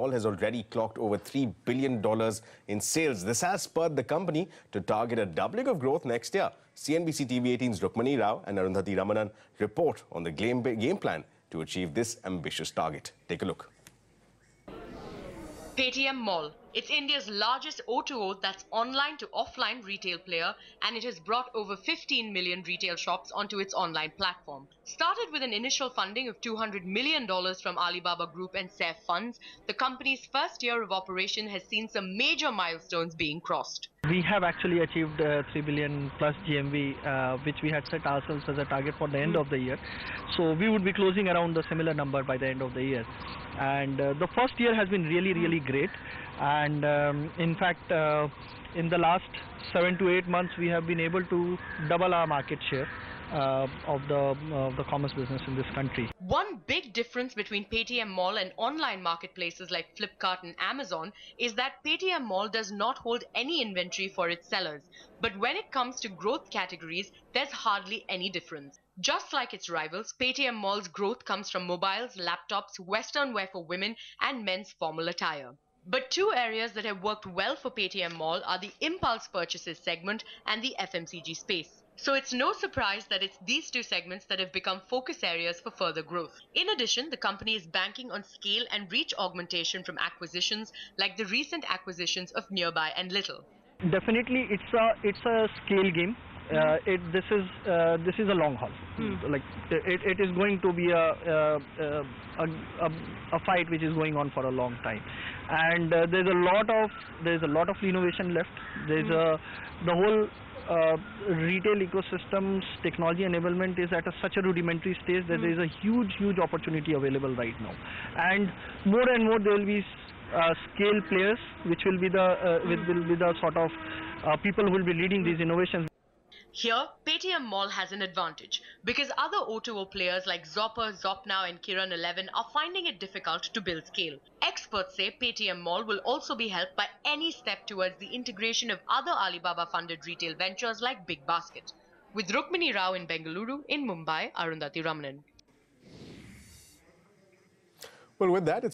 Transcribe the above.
Mall has already clocked over $3 billion in sales. This has spurred the company to target a doubling of growth next year. CNBC TV18's Rukmini Rao and Arundhati Ramanan report on the game plan to achieve this ambitious target. Take a look. Paytm Mall. It's India's largest O2O that's online to offline retail player, and it has brought over 15 million retail shops onto its online platform. Started with an initial funding of $200 million from Alibaba Group and SAIF funds, the company's first year of operation has seen some major milestones being crossed. We have actually achieved 3 billion plus GMV, which we had set ourselves as a target for the end of the year. So we would be closing around the similar number by the end of the year. And the first year has been really great. And in fact, in the last 7 to 8 months, we have been able to double our market share of the commerce business in this country. One big difference between Paytm Mall and online marketplaces like Flipkart and Amazon is that Paytm Mall does not hold any inventory for its sellers. But when it comes to growth categories, there's hardly any difference. Just like its rivals, Paytm Mall's growth comes from mobiles, laptops, western wear for women and men's formal attire. But two areas that have worked well for Paytm Mall are the impulse purchases segment and the FMCG space. So it's no surprise that it's these two segments that have become focus areas for further growth. In addition, the company is banking on scale and reach augmentation from acquisitions like the recent acquisitions of Nearby and Little. Definitely, it's a scale game. This is a long haul. Like it is going to be a fight which is going on for a long time, and there's a lot of innovation left. There's the whole retail ecosystem's technology enablement is at such a rudimentary stage that there is a huge opportunity available right now, and more there will be scale players which will be the sort of people who will be leading these innovations. Here, Paytm Mall has an advantage because other O2O players like Zopper, Zopnow and Kiran 11 are finding it difficult to build scale. Experts say Paytm Mall will also be helped by any step towards the integration of other Alibaba-funded retail ventures like Big Basket. With Rukmini Rao in Bengaluru, in Mumbai, Arundhati Ramanan. Well, with that, it's